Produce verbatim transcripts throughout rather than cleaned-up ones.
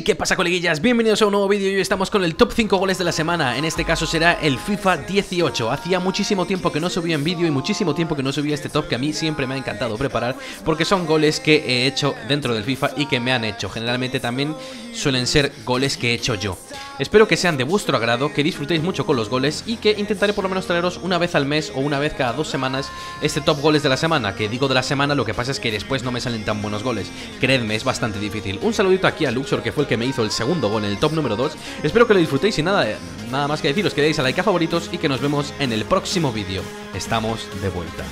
¿Qué pasa, coleguillas? Bienvenidos a un nuevo vídeo y hoy estamos con el top cinco goles de la semana. En este caso será el FIFA dieciocho. Hacía muchísimo tiempo que no subía en vídeo y muchísimo tiempo que no subía este top que a mí siempre me ha encantado preparar, porque son goles que he hecho dentro del FIFA y que me han hecho. Generalmente también suelen ser goles que he hecho yo. Espero que sean de vuestro agrado, que disfrutéis mucho con los goles y que intentaré por lo menos traeros una vez al mes o una vez cada dos semanas este top goles de la semana. Que digo de la semana, lo que pasa es que después no me salen tan buenos goles. Creedme, es bastante difícil. Un saludito aquí a Luxor, que fue el que me hizo el segundo gol en el top número dos. Espero que lo disfrutéis y nada, nada más que deciros que deis a like a favoritos y que nos vemos en el próximo vídeo. Estamos de vuelta.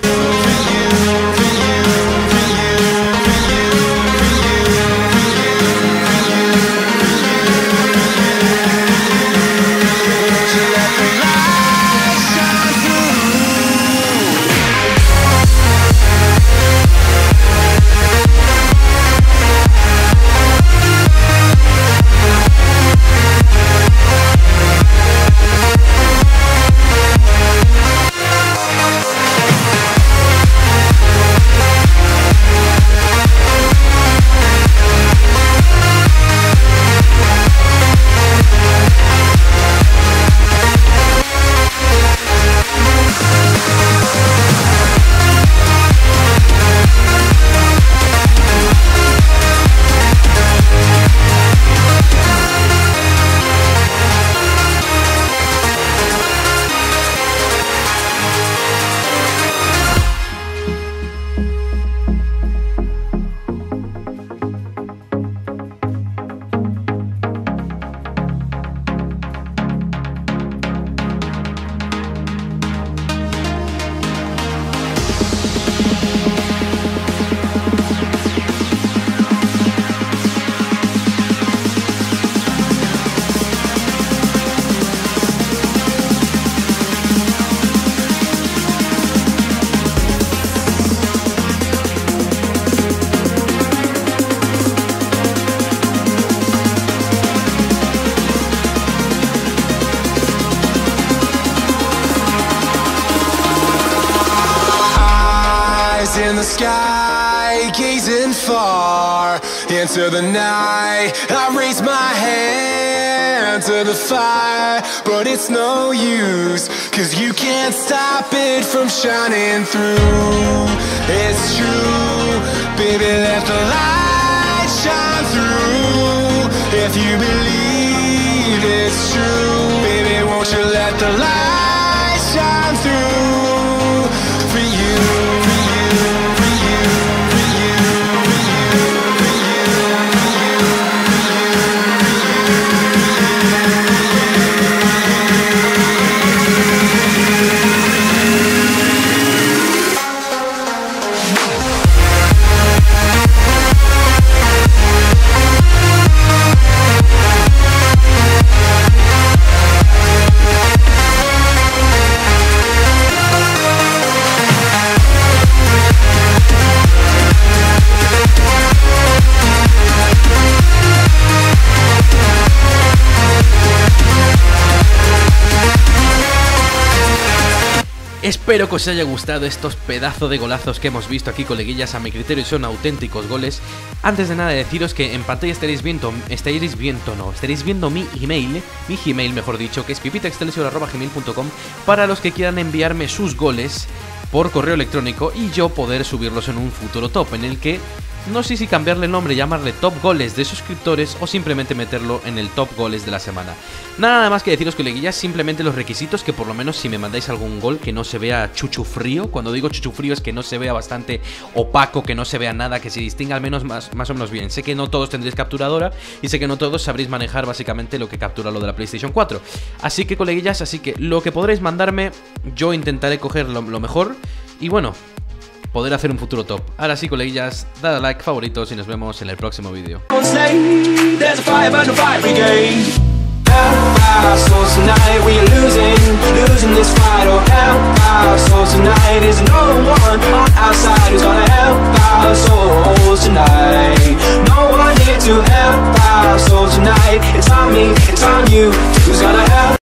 In the sky, gazing far into the night, I raise my hand to the fire, but it's no use, cause you can't stop it from shining through. It's true, baby, let the light shine through. If you believe it's true, baby, won't you let the light shine through for you. Espero que os haya gustado estos pedazos de golazos que hemos visto aquí, coleguillas. A mi criterio son auténticos goles. Antes de nada, deciros que en pantalla estaréis viendo, estaréis viendo, no, estaréis viendo mi email, mi Gmail mejor dicho, que es pipitaexcelsior arroba gmail punto com, para los que quieran enviarme sus goles por correo electrónico y yo poder subirlos en un futuro top, en el que no sé si cambiarle el nombre, llamarle top goles de suscriptores o simplemente meterlo en el top goles de la semana. Nada más que deciros, coleguillas, simplemente los requisitos, que por lo menos si me mandáis algún gol que no se vea chuchufrío. Cuando digo chuchufrío es que no se vea bastante opaco, que no se vea nada, que se distinga al menos más, más o menos bien. Sé que no todos tendréis capturadora y sé que no todos sabréis manejar básicamente lo que captura lo de la PlayStation cuatro. Así que, coleguillas, así que lo que podréis mandarme, yo intentaré coger lo, lo mejor y bueno, poder hacer un futuro top. Ahora sí, coleguillas, dad a like, favoritos y nos vemos en el próximo vídeo. To help our souls tonight. It's on me, it's on you. Who's gonna